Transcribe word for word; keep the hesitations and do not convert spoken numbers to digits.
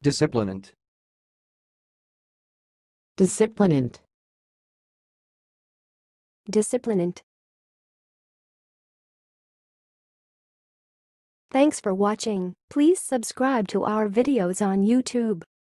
disciplinant, disciplinant, disciplinant. Thanks for watching. Please subscribe to our videos on YouTube.